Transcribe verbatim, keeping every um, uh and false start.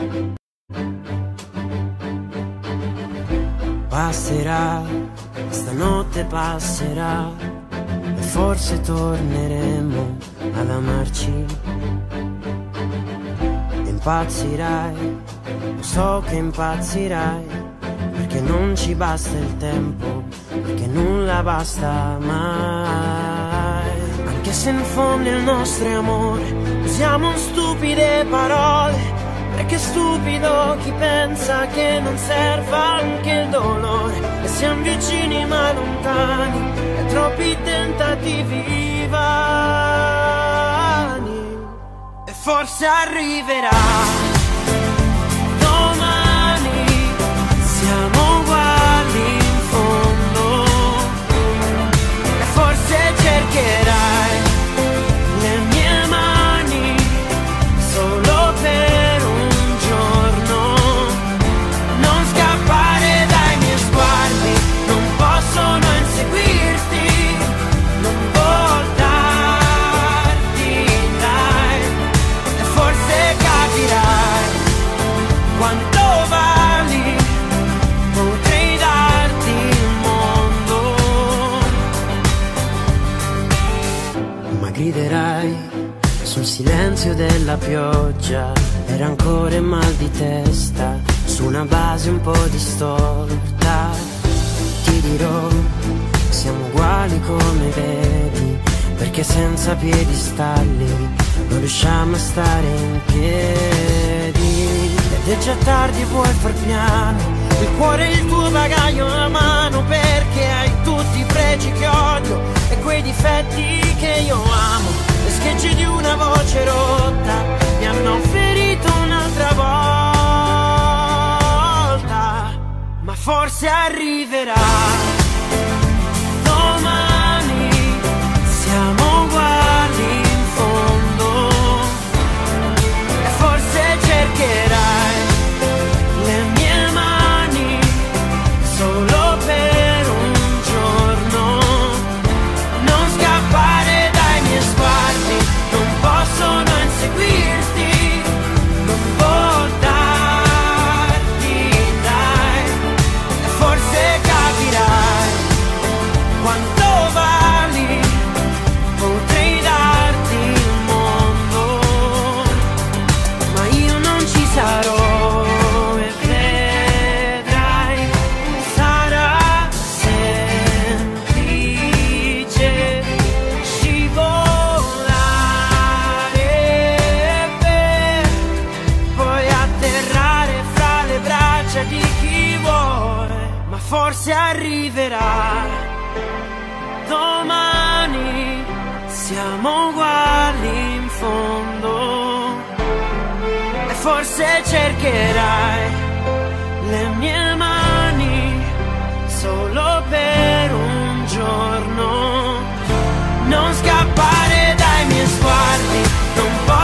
Passerà, stanotte passerà e forse torneremo ad amarci. Impazzirai, lo so che impazzirai, perché non ci basta il tempo, perché nulla basta mai. Anche se in fondo il nostro amore usiamo stupide parole, perché è stupido chi pensa che non serva anche il dolore. E siamo vicini ma lontani, e troppi tentativi vani. E forse arriverà domani, siamo uguali in fondo. E forse cercherai le mie mani solo per un giorno. Non scappare dai miei sguardi, non possono inseguirti, non voltarti, dai. E forse capirai quanto vali, potrei darti il mondo. Ma griderai sul silenzio della pioggia, e rancore e mal di testa, su una base un po' distorta. Ti dirò, siamo uguali come vedi, perché senza piedistalli non riusciamo a stare in piedi. Ed è già tardi e vuoi far piano, il cuore è il tuo bagaglio a mano, perché hai tutti i pregi che odio e quei difetti che io amo. Le schegge di una voce rotta mi hanno ferito un'altra volta. Ma forse arriverà domani, siamo uguali in fondo. E forse cercherai le mie mani solo per un giorno. Non scappare dai miei sguardi, non possono inseguirti, non voltarti, dai. E forse capirai quanto vali, potrei darti il mondo. Ma io non ci sarò e vedrai, sarà semplice scivolare per poi atterrare fra le braccia di chi vuole. Ma forse arriverà domani, siamo uguali in fondo. E forse cercherai le mie mani solo per un giorno. Non scappare dai miei sguardi, non